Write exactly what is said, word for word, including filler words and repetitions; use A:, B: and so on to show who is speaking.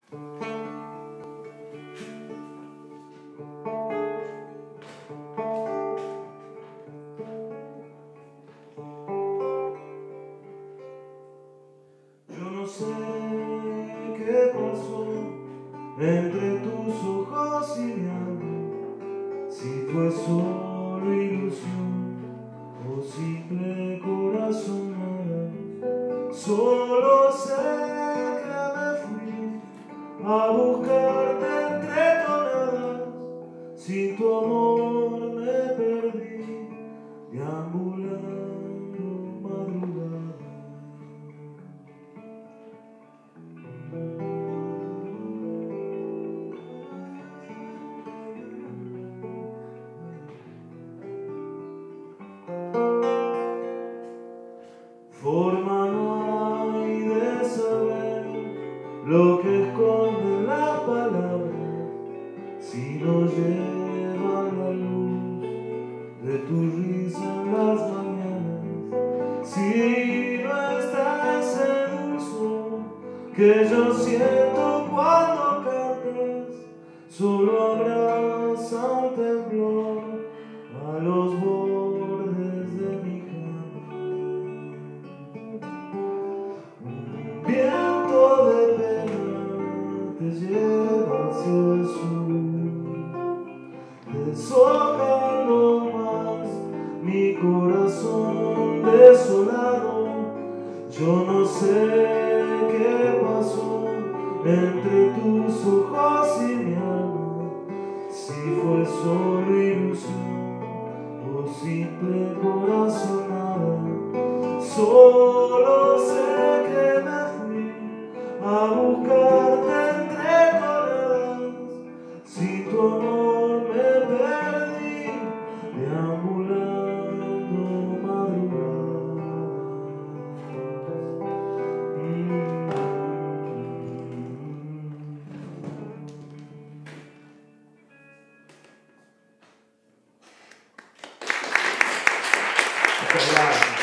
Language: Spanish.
A: Yo no sé qué pasó entre tus ojos y mi alma, si fue solo ilusión o simple corazonada. Solo sé que me fui a buscarte entre tonadas, sin tu amor me perdí, deambulando madrugada. Forma no hay de saber lo que esconden las palabras, si no llevan la luz de tu risa en las mañanas, si no está ese dulzor que yo siento cuando cantas, solo abraza un temblor a los bordes de mi cama. Un viento de pena te lleva hacia el sur, deshojando más mi corazón desolado. Yo no sé qué pasó entre tus ojos y mi alma, si fue solo ilusión o simple corazonada. Solo sé que me fui a buscarte entre tonadas, sin tu amor me perdí, deambulando madrugadas. Muchas gracias.